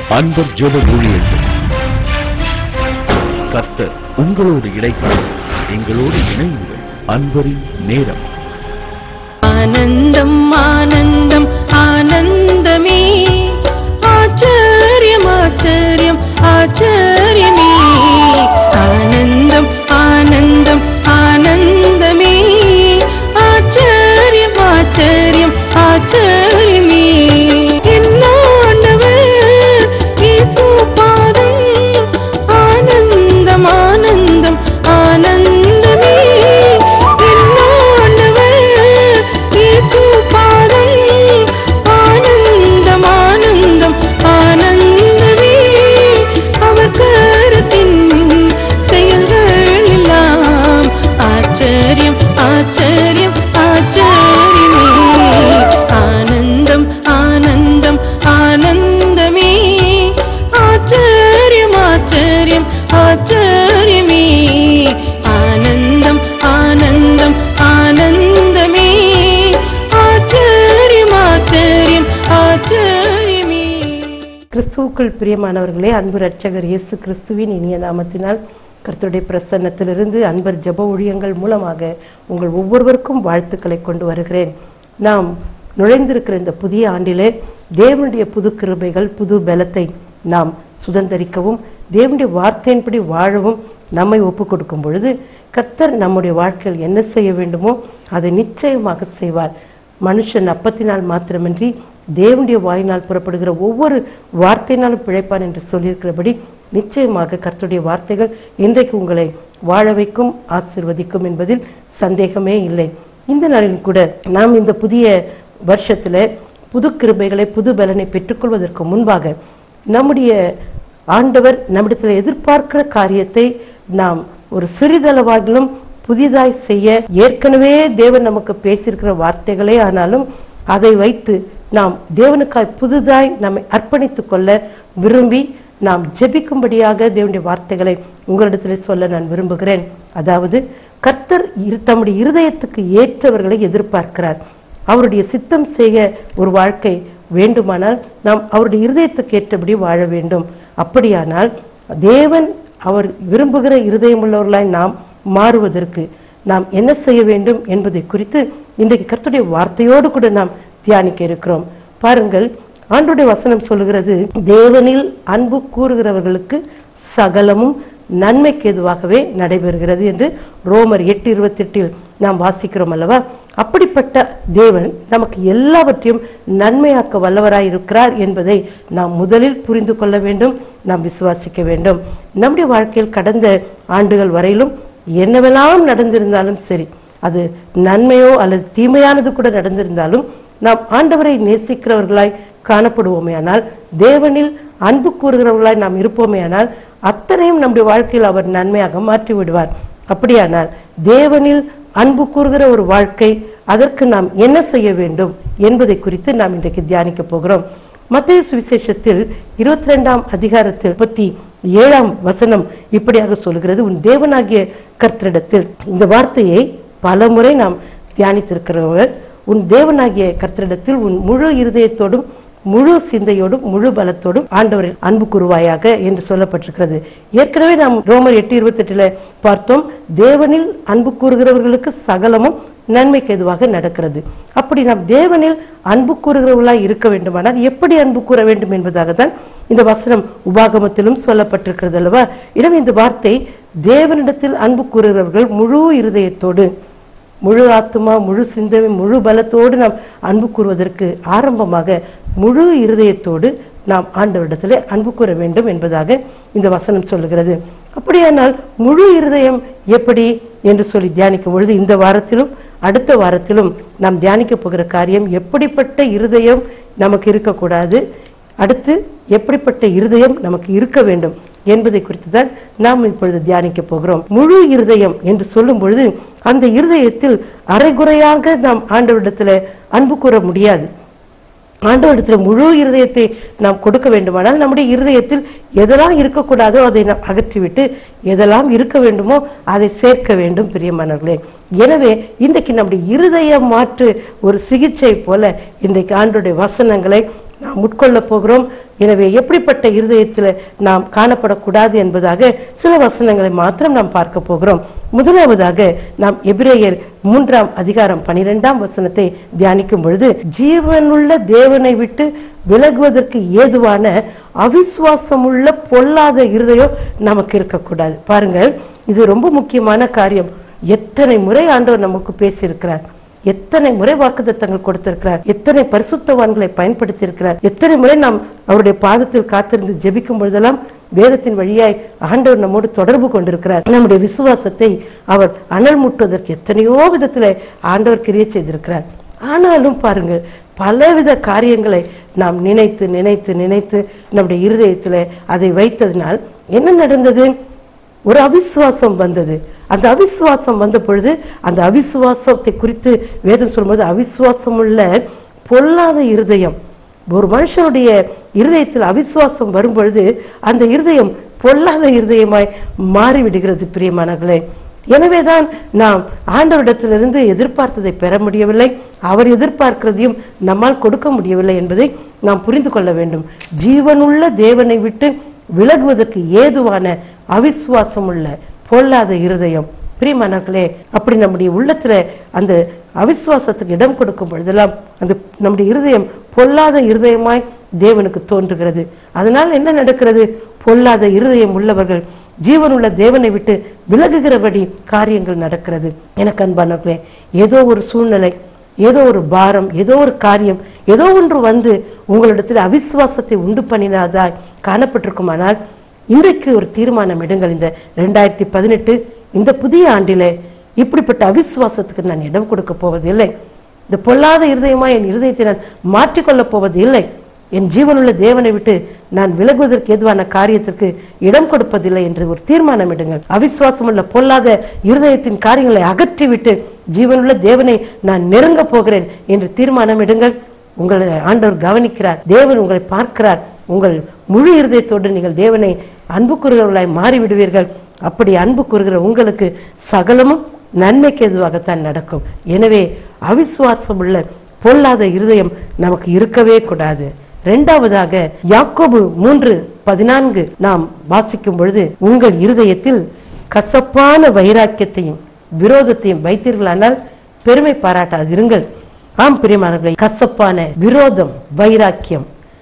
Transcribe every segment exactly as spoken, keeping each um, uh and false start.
அன்பர் ஜெப ஊழியர்கள். கர்த்தர் உங்களோடு இடைப்பட எங்களோடு இணையுங்கள். அன்பரின் நேரம். ஆனந்தம் ஆனந்தம் ஆனந்தமே, ஆச்சரியம் ஆச்சரியம் ஆச்சரியமே. ஆனந்தம் ஆனந்தம் ஆனந்தமே, ஆச்சரியம் ஆச்சரியம் ஆச்சரியமே. ஆனந்தம் ஆனந்தம் ஆனந்தமே, ஆனந்தம் ஆனந்தம் ஆனந்தமே. அவர் கரத்தின் செயல்கள் எல்லாம் ஆச்சரியம் ஆச்சரியம் ஆச்சரியமே. ஆனந்தம் ஆனந்தம் ஆனந்தமே, ஆச்சரியம் ஆச்சரியம் ஆச்சரியமே. ஆனந்தம் ஆனந்தம் ஆனந்தமே, ஆச்சரியம் ஆச்சரியம் ஆச்சரியமே. கிறிஸ்துவுக்குள் பிரியமானவர்களே, அன்பு இரட்சகர் இயேசு கிறிஸ்துவின் இனிய நாமத்தினால் கர்த்தருடைய பிரசன்னத்திலிருந்து அன்பர் ஜெப ஊழியங்கள் மூலமாக உங்கள் ஒவ்வொருவருக்கும் வாழ்த்துக்களை கொண்டு வருகிறேன். நாம் நுழைந்திருக்கிற இந்த புதிய ஆண்டிலே தேவனுடைய புது கிருபைகள், புது பலத்தை நாம் சுதந்திரிக்கவும் தேவனுடைய வார்த்தையின்படி வாழவும் நம்மை ஒப்பு கொடுக்கும் பொழுது கர்த்தர் நம்முடைய வாழ்க்கையில் என்ன செய்ய வேண்டுமோ அதை நிச்சயமாக செய்வார். மனுஷன் அப்பத்தினால் மாத்திரமின்றி தேவனுடைய வாயினால் புறப்படுகிற ஒவ்வொரு வார்த்தையினாலும் பிழைப்பான் என்று சொல்லியிருக்கிறபடி நிச்சயமாக கர்த்தருடைய வார்த்தைகள் இன்றைக்கு உங்களை வாழ வைக்கும், ஆசீர்வதிக்கும் என்பதில் சந்தேகமே இல்லை. இந்த நாளில் கூட நாம் இந்த புதிய வருஷத்தில் புது கிருபைகளை, புது பலனை பெற்றுக்கொள்வதற்கு முன்பாக நம்முடைய ஆண்டவர் நம்மிடத்தில் எதிர்பார்க்கிற காரியத்தை நாம் ஒரு சிறிதளவாகிலும் புதிதாய் செய்ய, ஏற்கனவே தேவன் நமக்கு பேசியிருக்கிற வார்த்தைகளே ஆனாலும் அதை வைத்து நாம் தேவனுக்காய் புதிதாய் நம்மை அர்ப்பணித்துக் கொள்ள விரும்பி நாம் ஜெபிக்கும்படியாக தேவனுடைய வார்த்தைகளை உங்களிடத்தில் சொல்ல நான் விரும்புகிறேன். அதாவது கர்த்தர் தம்முடைய இருதயத்துக்கு ஏற்றவர்களை எதிர்பார்க்கிறார். அவருடைய சித்தம் செய்ய ஒரு வாழ்க்கை வேண்டுமானால் நாம் அவருடைய இருதயத்துக்கு ஏற்றபடி வாழ வேண்டும். அப்படியானால் தேவன் அவர் விரும்புகிற இருதயம் உள்ளவர்களாய் நாம் மாறுவதற்கு நாம் என்ன செய்ய வேண்டும் என்பதை குறித்து இன்றைக்கு கர்த்தருடைய வார்த்தையோடு கூட நாம் தியானிக்க இருக்கிறோம். பாருங்கள், ஆண்டவருடைய வசனம் சொல்லுகிறது, தேவனில் அன்பு கூறுகிறவர்களுக்கு சகலமும் நன்மைக்கு எதுவாகவே நடைபெறுகிறது என்று ரோமர் எட்டு இருபத்தி எட்டில் நாம் வாசிக்கிறோம் அல்லவா? அப்படிப்பட்ட தேவன் நமக்கு எல்லாவற்றையும் நன்மையாக்க வல்லவராய் இருக்கிறார் என்பதை நாம் முதலில் புரிந்து கொள்ள வேண்டும், நாம் விசுவாசிக்க வேண்டும். நம்முடைய வாழ்க்கையில் கடந்த ஆண்டுகள் வரையிலும் என்னவெல்லாம் நடந்திருந்தாலும் சரி, அது நன்மையோ அல்லது தீமையானது கூட நடந்திருந்தாலும் நாம் ஆண்டவரை நேசிக்கிறவர்களாய் காணப்படுவோமே ஆனால், தேவனில் அன்பு கூறுகிறவர்களாய் நாம் இருப்போமே ஆனால் அத்தனையும் நம்முடைய வாழ்க்கையில் அவர் நன்மையாக மாற்றி விடுவார். அப்படியானால் தேவனில் அன்பு கூறுகிற ஒரு வாழ்க்கை, அதற்கு நாம் என்ன செய்ய வேண்டும் என்பதை குறித்து நாம் இன்றைக்கு தியானிக்க போகிறோம். மத்தேயு சுவிசேஷத்தில் இருபத்தி ரெண்டாம் அதிகாரத்தில் முப்பத்தி ஏழாம் வசனம் இப்படியாக சொல்கிறது, உன் தேவனாகிய கர்த்தரிடத்தில். இந்த வார்த்தையை பல முறை நாம் தியானித்திருக்கிறவர்கள், உன் தேவனாகிய கர்த்தரிடத்தில் உன் முழு இருதயத்தோடும் முழு சிந்தையோடும் முழு பலத்தோடும் ஆண்டவரில் அன்பு கூறுவாயாக என்று சொல்லப்பட்டிருக்கிறது. ஏற்கனவே நாம் ரோமர் எட்டு இருபத்தி எட்டுல பார்த்தோம், தேவனில் அன்பு கூறுகிறவர்களுக்கு சகலமும் நன்மைக்கு எதுவாக நடக்கிறது. அப்படி நாம் தேவனில் அன்பு கூறுகிறவர்களாய் இருக்க வேண்டுமானால் எப்படி அன்பு கூற வேண்டும் என்பதாக தான் இந்த வசனம் உபாகமத்திலும் சொல்லப்பட்டிருக்கிறது அல்லவா? எனவே இந்த வார்த்தை தேவனிடத்தில் அன்பு கூறுகிறவர்கள் முழு இருதயத்தோடு, முழு ஆத்மா, முழு சிந்தை, முழு பலத்தோடு நாம் அன்பு கூறுவதற்கு ஆரம்பமாக முழு இருதயத்தோடு நாம் ஆண்டவரிடத்தில் அன்பு கூற வேண்டும் என்பதாக இந்த வசனம் சொல்லுகிறது. அப்படியானால் முழு இருதயம் எப்படி என்று சொல்லி தியானிக்கும் பொழுது இந்த வாரத்திலும் அடுத்த வாரத்திலும் நாம் தியானிக்க போகிற காரியம், எப்படிப்பட்ட இருதயம் நமக்கு இருக்கக்கூடாது, அடுத்து எப்படிப்பட்ட இருதயம் நமக்கு இருக்க வேண்டும் என்பதை குறித்து தான் நாம் இப்பொழுது தியானிக்க போகிறோம். முழு இருதயம் என்று சொல்லும் பொழுது அந்த இருதயத்தில் அரைகுறையாக நாம் ஆண்டவரிடத்தில் அன்பு கூற முடியாது. ஆண்டவரிடத்தில் முழு இருதயத்தை நாம் கொடுக்க வேண்டுமானால் நம்முடைய இருதயத்தில் எதெல்லாம் இருக்கக்கூடாதோ அதை நாம் அகற்றிவிட்டு எதெல்லாம் இருக்க வேண்டுமோ அதை சேர்க்க வேண்டும் பிரியமானவர்களே. எனவே இன்றைக்கு நம்முடைய இருதய மாற்று ஒரு சிகிச்சை போல இன்றைக்கு ஆண்டவருடைய வசனங்களை நாம் உட்கொள்ள போகிறோம். எனவே எப்படிப்பட்ட இருதயத்தில் நாம் காணப்படக்கூடாது என்பதாக சில வசனங்களை மாத்திரம் நாம் பார்க்க போகிறோம். முதலாவதாக நாம் எபிரேயர் மூன்றாம் அதிகாரம் பனிரெண்டாம் வசனத்தை தியானிக்கும் பொழுது, ஜீவனுள்ள தேவனை விட்டு விலகுவதற்கு ஏதுவான அவிசுவாசமுள்ள பொல்லாத இருதயம் நமக்கு இருக்கக்கூடாது. பாருங்கள், இது ரொம்ப முக்கியமான காரியம். எத்தனை முறை ஆண்டவர் நமக்கு பேசியிருக்கிறார், எத்தனை முறை வாக்குத்தத்தங்கள் கொடுத்திருக்கிறார், எத்தனை பரிசுத்தவான்களை பயன்படுத்தி இருக்கிறார், எத்தனை முறை நாம் அவருடைய பாதத்தில் காத்திருந்து ஜெபிக்கும் பொழுதெல்லாம் வேதத்தின் வழியாய் ஆண்டவர் நம்மோடு தொடர்பு கொண்டிருக்கிறார். நம்முடைய விசுவாசத்தை அவர் அனல் மூட்டுவதற்கு எத்தனையோ விதத்தில் ஆண்டவர் கிரியை செய்திருக்கிறார். ஆனாலும் பாருங்கள், பலவித காரியங்களை நாம் நினைத்து நினைத்து நினைத்து நம்முடைய இருதயத்தில் அதை வைத்ததினால் என்ன நடந்தது? ஒரு அவிசுவாசம் வந்தது. அந்த அவிசுவாசம் வந்த பொழுது அந்த அவிசுவாசத்தை குறித்து வேதம் சொல்லும்போது, அவிசுவாசம் உள்ள பொல்லாத இருதயம். ஒரு மனுஷனுடைய இருதயத்தில் அவிசுவாசம் வரும் பொழுது அந்த இருதயம் பொல்லாத இருதயமாய் மாறிவிடுகிறது பிரியமானவர்களே. எனவேதான் நாம் ஆண்டவரிடத்திலிருந்து எதிர்பார்த்ததை பெற முடியவில்லை, அவர் எதிர்பார்க்கிறதையும் நம்மால் கொடுக்க முடியவில்லை என்பதை நாம் புரிந்து கொள்ள வேண்டும். ஜீவனுள்ள தேவனை விட்டு விலகுவதற்கு ஏதுவான அவிசுவாசம் உள்ள பொல்லாத இருதயம். பிரியமானவர்களே, அப்படி நம்முடைய உள்ளத்துல அந்த அவிசுவாசத்துக்கு இடம் கொடுக்கும் பொழுதெல்லாம் அந்த நம்முடைய இருதயம் பொல்லாத இருதயமாய் தேவனுக்கு தோன்றுகிறது. அதனால் என்ன நடக்கிறது? பொல்லாத இருதயம் உள்ளவர்கள் ஜீவனுள்ள தேவனை விட்டு விலகுகிறபடி காரியங்கள் நடக்கிறது. எனக்கு அன்பானவர்களே, ஏதோ ஒரு சூழ்நிலை, ஏதோ ஒரு பாரம், ஏதோ ஒரு காரியம், ஏதோ ஒன்று வந்து உங்களிடத்தில் அவிசுவாசத்தை உண்டு பண்ணினதாய் காணப்பட்டிருக்குமானால் இன்றைக்கு ஒரு தீர்மானம் எடுங்கள். இந்த ரெண்டாயிரத்தி பதினெட்டு இந்த புதிய ஆண்டிலே இப்படிப்பட்ட அவிசுவாசத்துக்கு நான் இடம் கொடுக்க போவதில்லை. இந்த பொல்லாத இருதயமா என் இருதயத்தை நான் மாற்றிக்கொள்ளப் போவது இல்லை. என் ஜீவனுள்ள தேவனை விட்டு நான் விலகுவதற்கு ஏதுவான காரியத்திற்கு இடம் கொடுப்பதில்லை என்று ஒரு தீர்மானம் எடுங்கள். அவிசுவாசம் உள்ள பொல்லாத இருதயத்தின் காரியங்களை அகற்றிவிட்டு ஜீவனுள்ள தேவனை நான் நெருங்க போகிறேன் என்று தீர்மானம் எடுங்கள். உங்களை ஆண்டவர் கவனிக்கிறார், தேவன் உங்களை பார்க்கிறார். உங்கள் முழு இருதயத்தோடு நீங்கள் தேவனை அன்பு கூறுகிறவர்களாய் மாறிவிடுவீர்கள். அப்படி அன்பு கூறுகிற உங்களுக்கு சகலமும் நன்மைக்கு எதுவாகத்தான் நடக்கும். எனவே அவிசுவாசம் உள்ள பொல்லாத இருதயம் நமக்கு இருக்கவே கூடாது. இரண்டாவதாக யாக்கோபு மூன்று பதினான்கு நாம் வாசிக்கும் பொழுது, உங்கள் இருதயத்தில் கசப்பான வைராக்கியத்தையும் விரோதத்தையும் வைத்தீர்களானால் பெருமை பாராட்டாதிருங்கள். ஆம் பிரியமானவர்களே, கசப்பான விரோதம் வைராக்கியம்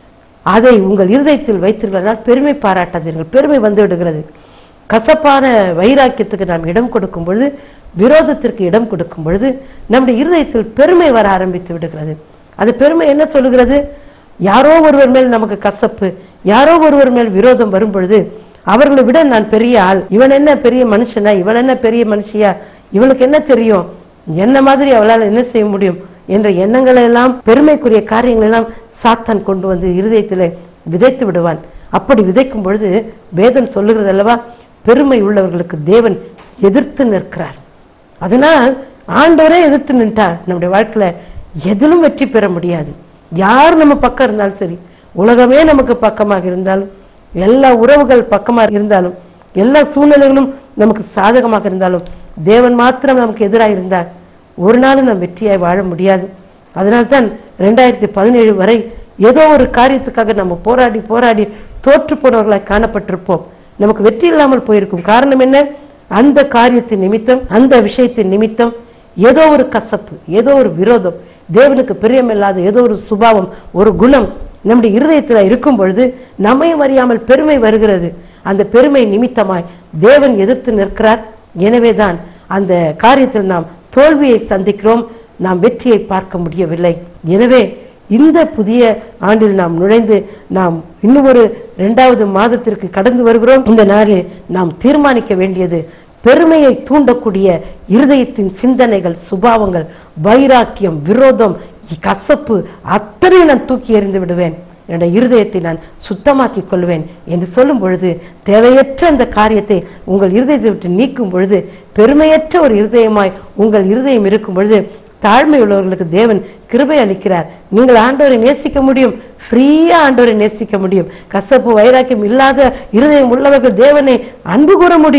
அதை உங்கள் இருதயத்தில் வைத்தீர்களானால் பெருமை பாராட்டாதீர்கள். பெருமை வந்து விடுகிறது. கசப்பான வைராக்கியத்துக்கு நாம் இடம் கொடுக்கும் பொழுது, விரோதத்திற்கு இடம் கொடுக்கும் பொழுது நம்முடைய இருதயத்தில் பெருமை வர ஆரம்பித்து விடுகிறது. அது பெருமை என்ன சொல்லுகிறது? யாரோ ஒருவர் மேல் நமக்கு கசப்பு, யாரோ ஒருவர் மேல் விரோதம் வரும் பொழுது அவர்களை விட நான் பெரிய ஆள், இவன் என்ன பெரிய மனுஷனா, இவன் என்ன பெரிய மனுஷியா, இவளுக்கு என்ன தெரியும், என்ன மாதிரி அவளால் என்ன செய்ய முடியும் என்ற எண்ணங்களை எல்லாம், பெருமைக்குரிய காரியங்கள் எல்லாம் சாத்தான் கொண்டு வந்து இருதயத்தில் விதைத்து விடுவான். அப்படி விதைக்கும் பொழுது வேதம் சொல்லுகிறது அல்லவா, பெருமை உள்ளவர்களுக்கு தேவன் எதிர்த்து நிற்கிறார். அதனால் ஆண்டவரே எதிர்த்து நின்றார். நம்முடைய வாழ்க்கையில எதிலும் வெற்றி பெற முடியாது. யார் நம்ம பக்கம் இருந்தாலும் சரி, உலகமே நமக்கு பக்கமாக இருந்தாலும், எல்லா உறவுகள் பக்கமாக இருந்தாலும், எல்லா சூழ்நிலைகளும் நமக்கு சாதகமாக இருந்தாலும், தேவன் மாத்திரம் நமக்கு எதிராக இருந்தார் ஒரு நாளும் நாம் வெற்றியாய் வாழ முடியாது. அதனால்தான் ரெண்டாயிரத்தி பதினேழு வரை ஏதோ ஒரு காரியத்துக்காக நம்ம போராடி போராடி தோற்று போனவர்களாய் காணப்பட்டிருப்போம். நமக்கு வெற்றி இல்லாமல் போயிருக்கும். காரணம் என்ன? அந்த காரியத்தின் நிமித்தம், அந்த விஷயத்தின் நிமித்தம் ஏதோ ஒரு கசப்பு, ஏதோ ஒரு விரோதம், தேவனுக்கு பிரியமில்லாத ஏதோ ஒரு சுபாவம், ஒரு குணம் நம்முடைய இருதயத்தில் இருக்கும் பொழுது நம்மையும் அறியாமல் பெருமை வருகிறது. அந்த பெருமை நிமித்தமாய் தேவன் எதிர்த்து நிற்கிறார். எனவேதான் அந்த காரியத்தில் நாம் தோல்வியை சந்திக்கிறோம், நாம் வெற்றியை பார்க்க முடியவில்லை. எனவே இந்த புதிய ஆண்டில் நாம் நுழைந்து நாம் இன்னும் ஒரு இரண்டாவது மாதத்திற்கு கடந்து வருகிறோம். இந்த நாளில் நாம் தீர்மானிக்க வேண்டியது, பெருமையை தூண்டக்கூடிய இருதயத்தின் சிந்தனைகள், சுபாவங்கள், வைராக்கியம், விரோதம், கசப்பு அத்தனை நான் தூக்கி எறிந்து விடுவேன், என்னுடைய இருதயத்தை நான் சுத்தமாக்கி கொள்வேன் என்று சொல்லும் பொழுது, தேவையற்ற அந்த காரியத்தை உங்கள் இருதயத்தை விட்டு நீக்கும் பொழுது, பெருமையற்ற ஒரு இருதயமாய் உங்கள் இருதயம் இருக்கும் பொழுது தாழ்மை உள்ளவர்களுக்கு தேவன் கிருபை அளிக்கிறார். நீங்கள் ஆண்டவரை நேசிக்க முடியும், ஃப்ரீயா ஆண்டவரை நேசிக்க முடியும். கசப்பு வைராக்கியம் இல்லாத இருதயம் உள்ளவர்கள் தேவனை அன்பு கூற முடியும்.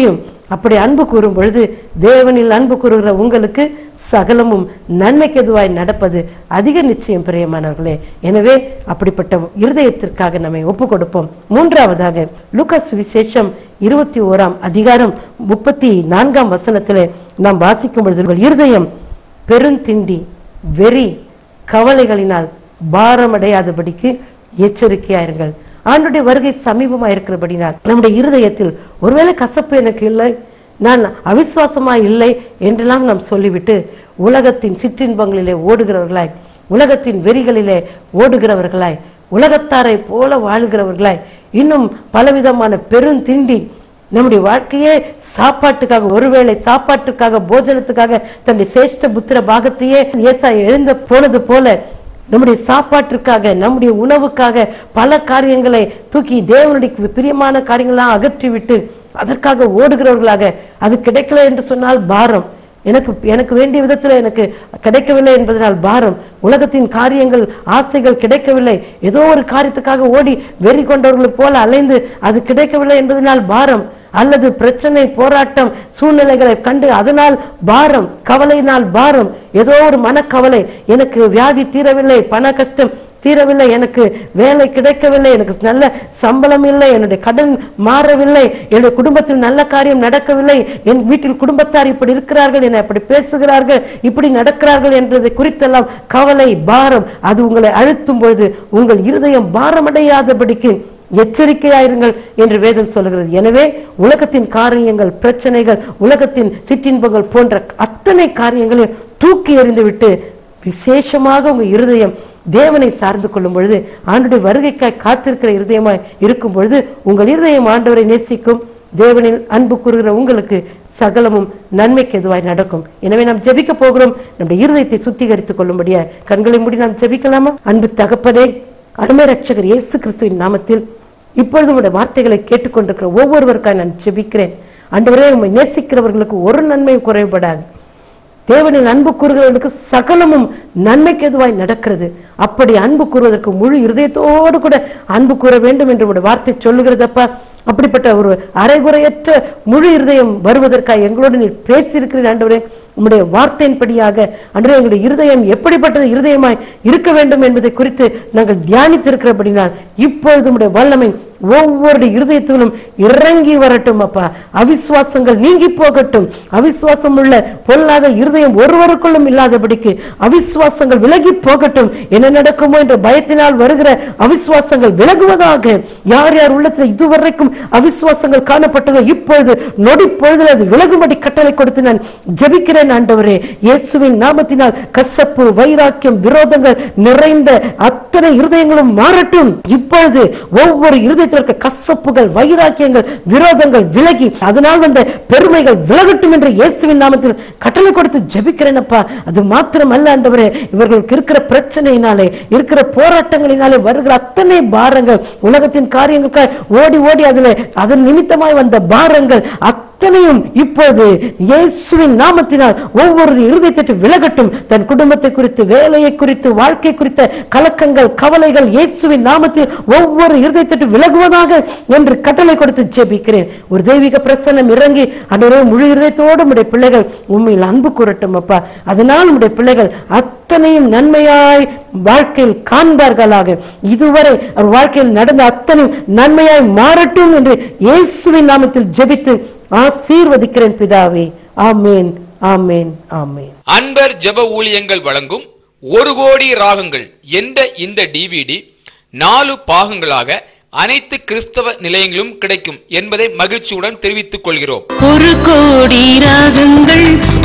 அப்படி அன்பு கூறும் பொழுது தேவனில் அன்பு கூறுகிற உங்களுக்கு சகலமும் நன்மைக்கு எதுவாய் நடப்பது அதிக நிச்சயம் பிரியமானவர்களே. எனவே அப்படிப்பட்ட இருதயத்திற்காக நம்மை ஒப்பு கொடுப்போம். மூன்றாவதாக லூக்கா சுவிசேஷம் இருபத்தி ஓராம் அதிகாரம் முப்பத்தி நான்காம் வசனத்திலே நாம் வாசிக்கும் பொழுது, இருதயம் பெருந்திண்டி வெறி கவலைகளினால் பாரமடையாதபடிக்கு எச்சரிக்கையாயிருங்கள். ஆண்டுடைய வருகை சமீபமா இருக்கிறபடினால் நம்முடைய இருதயத்தில் ஒருவேளை கசப்பு எனக்கு இல்லை, நான் அவிசுவாசமா இல்லை என்றெல்லாம் நாம் சொல்லிவிட்டு உலகத்தின் சிற்றின்பங்களிலே ஓடுகிறவர்களாய், உலகத்தின் வெறிகளிலே ஓடுகிறவர்களாய், உலகத்தாரை போல வாழ்கிறவர்களாய், இன்னும் பலவிதமான பெருந்திண்டி நம்முடைய வாழ்க்கையே சாப்பாட்டுக்காக, ஒருவேளை சாப்பாட்டுக்காக போஜனத்துக்காக தன்னுடைய சேஷ்ட புத்திர பாகத்தையே ஏசா எழுந்த போனது போல நம்முடைய சாப்பாட்டிற்காக, நம்முடைய உணவுக்காக பல காரியங்களை தூக்கி தேவனுடைய பிரியமான காரியங்களாம் அகற்றிவிட்டு அதற்காக ஓடுகிறவர்களாக, அது கிடைக்கல என்று சொன்னால் பாரம், எனக்கு எனக்கு வேண்டிய விதத்தில் எனக்கு கிடைக்கவில்லை என்பதனால் பாரம், உலகத்தின் காரியங்கள் ஆசைகள் கிடைக்கவில்லை, ஏதோ ஒரு காரியத்துக்காக ஓடி வெறி கொண்டவர்களை போல அலைந்து அது கிடைக்கவில்லை என்பதனால் பாரம், அல்லது பிரச்சனை போராட்டம் சூழ்நிலைகளை கண்டு அதனால் பாரம், கவலையினால் பாரம், ஏதோ ஒரு மனக்கவலை, எனக்கு வியாதி தீரவில்லை, பண கஷ்டம் தீரவில்லை, எனக்கு வேலை கிடைக்கவில்லை, எனக்கு நல்ல சம்பளம் இல்லை, என்னுடைய கடன் மாறவில்லை, என்னுடைய குடும்பத்தில் நல்ல காரியம் நடக்கவில்லை, என் வீட்டில் குடும்பத்தார் இப்படி இருக்கிறார்கள், என்னை அப்படி பேசுகிறார்கள், இப்படி நடக்கிறார்கள் என்றதை குறித்தெல்லாம் கவலை பாரம் அது உங்களை அழுத்தும் பொழுது உங்கள் இருதயம் பாரமடையாதபடிக்கு எச்சரிக்கையாயிருங்கள் என்று வேதம் சொல்லுகிறது. எனவே உலகத்தின் காரியங்கள், பிரச்சனைகள், உலகத்தின் சிற்றின்பங்கள் போன்ற அத்தனை காரியங்களையும் தூக்கி எறிந்துவிட்டு விசேஷமாக உங்க இருதயம் தேவனை சார்ந்து கொள்ளும் பொழுது, ஆண்டுடைய வருகைக்காய் காத்திருக்கிற இருதயமாய் இருக்கும் பொழுது உங்கள் இருதயம் ஆண்டவரை நேசிக்கும். தேவனில் அன்பு கூறுகிற உங்களுக்கு சகலமும் நன்மைக்கு எதுவாய் நடக்கும். எனவே நாம் ஜெபிக்க போகிறோம். நம்முடைய இருதயத்தை சுத்திகரித்துக் கொள்ளும்படியா கண்களை மூடி நாம் ஜெபிக்கலாமா? அன்பு தகப்பனே, அருமை ரட்சகர் இயேசு கிறிஸ்துவின் நாமத்தில் இப்பொழுது உடைய வார்த்தைகளை கேட்டுக்கொண்டிருக்கிற ஒவ்வொருவருக்காக நான் ஜெபிக்கிறேன். ஆண்டவரே, உம்மை நேசிக்கிறவர்களுக்கு ஒரு நன்மையும் குறைபடாது. தேவனின் அன்பு கூறுகிறவர்களுக்கு சகலமும் நன்மைக்கு எதுவாய் நடக்கிறது. அப்படி அன்பு கூறுவதற்கு முழு இருதயத்தோடு கூட அன்பு கூற வேண்டும் என்று உடைய வார்த்தை சொல்லுகிறதப்பா. அப்படிப்பட்ட ஒரு அரைகுறையற்ற முழு இருதயம் வருவதற்காக எங்களோடு நீர் பேசியிருக்கிறீர் ஆண்டவரே. உம்முடைய வார்த்தையின்படியாக அன்றே எங்களுடைய இருதயம் எப்படிப்பட்டது இருதயமாய் இருக்க வேண்டும் என்பதை குறித்து நாங்கள் தியானித்திருக்கிறபடினால் இப்பொழுது உம்முடைய வல்லமை ஒவ்வொரு இருதயத்திலும் இறங்கி வரட்டும் அப்பா. அவிசுவாசங்கள் நீங்கி போகட்டும். அவிசுவாசம் உள்ள பொல்லாத இருதயம் ஒருவருக்குள்ளும் இல்லாதபடிக்கு அவிசுவாசங்கள் விலகி போகட்டும். என்ன நடக்குமோ என்ற பயத்தினால் வருகிற அவிசுவாசங்கள் விலகுவதாக. யார் யார் உள்ளத்தில் இதுவரைக்கும் அவிசுவாசங்கள் காணப்பட்டதோ இப்பொழுது நொடி பொழுதில் அது விலகும்படி கட்டளை கொடுத்து நான் ஜெபிக்கிறேன் ஆண்டவரே. இயேசுவின் நாமத்தினால் கசப்பு, வைராக்கியம், விரோதங்கள் நிறைந்த அத்தனை இருதயங்களும் மாறட்டும். இப்பொழுது ஒவ்வொரு இருதயத்தில் இருக்க கசப்புகள், வைராக்கியங்கள், விரோதங்கள் விலகி அதனால் வந்த பெருமைகள் விலகட்டும் என்று இயேசுவின் நாமத்தில் கட்டளை கொடுத்து ஜெபிக்கிறேன் அப்பா. அது மாத்திரம் அல்ல ஆண்டவரே, இவர்களுக்கு இருக்கிற பிரச்சனையினாலே, இருக்கிற போராட்டங்களினாலே வருகிற அத்தனை பாரங்கள், உலகத்தின் காரியங்களுக்காக ஓடி ஓடி அதில் அதன் நிமித்தமாய் வந்த பாரங்கள் அத்தனையும் இப்போது இயேசுவின் நாமத்தினால் ஒவ்வொரு இருதயத்தை விலகட்டும். தன் குடும்பத்தை குறித்து, வேலையை குறித்து, வாழ்க்கை குறித்த கலக்கங்கள், கவலைகள் இயேசுவின் நாமத்தில் ஒவ்வொரு இருதயத்தை விலகுவதாக என்று கட்டளை கொடுத்து ஜெபிக்கிறேன். ஒரு தெய்வீக பிரசன்னம் இறங்கி ஆண்டவரே முழு இருதயத்தோடு உம்முடைய பிள்ளைகள் உண்மையில் அன்பு கூறட்டும் அப்பா. அதனால் உம்முடைய பிள்ளைகள் அத்தனையும் நன்மையாய் வாழ்க்கையில் காண்பார்களாக. இதுவரை அவர் வாழ்க்கையில் நடந்த அத்தனையும் நன்மையாய் மாறட்டும் என்று இயேசுவின் நாமத்தில் ஜெபித்து ஆசீர்வதிக்கிறேன் பிதாவே. ஆமேன், ஆமேன், ஆமேன். அன்பர் ஜெப ஊழியங்கள் வழங்கும் ஒரு கோடி ராகங்கள் என்ற இந்த டிவிடி நாலு பாகங்களாக அனைத்து கிறிஸ்தவ நிலையங்களும் கிடைக்கும் என்பதை மகிழ்ச்சியுடன் தெரிவித்துக் கொள்கிறோம். ஒரு கோடி ராகங்கள்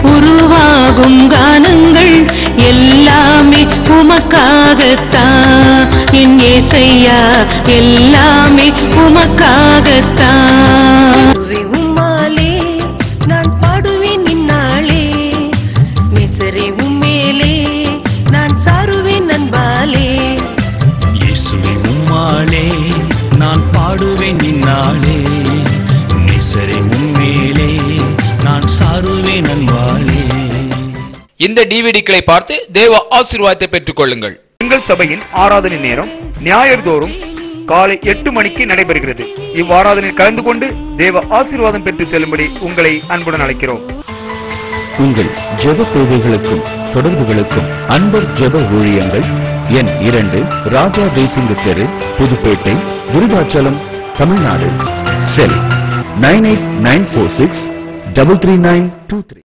உருவாகும் கானங்கள் எல்லாமே உமக்காகத்தான் என் ஏசையா, எல்லாமே உமக்காகத்தான். உம்மாலே நான் பாடுவேன் இந்நாளே, நேசரே உம்மேலே நான் சாருவேன் அன்பாலே. இயேசுவே உம்மாலே நான் பாடுவேன் இந்நாளே, நேசரே உம்மேலே நான் சாருவேன் அன்பாலே. இந்த டிவிடிக்களை பார்த்து தேவ ஆசீர்வாதத்தை பெற்றுக் கொள்ளுங்கள். எங்கள் சபையின் ஆராதனை நேரம் ஞாயிறு தோறும் காலை எட்டு மணிக்கு நடைபெறுகிறது. இவ்வாராதனையில் கலந்து கொண்டு தேவ ஆசீர்வாதம் பெற்று செல்லும்படி உங்களை அன்புடன் அழைக்கிறோம். உங்கள் ஜெப தேவைகளுக்கும் தொடர்புகளுக்கும் அன்பர் ஜெப ஊழியங்கள் எண் இரண்டு, ராஜா தேசிங்க தெரு, Puduppettai, Virudhachalam, Tamil Nadu. Cell nine eight nine four six double three nine two three.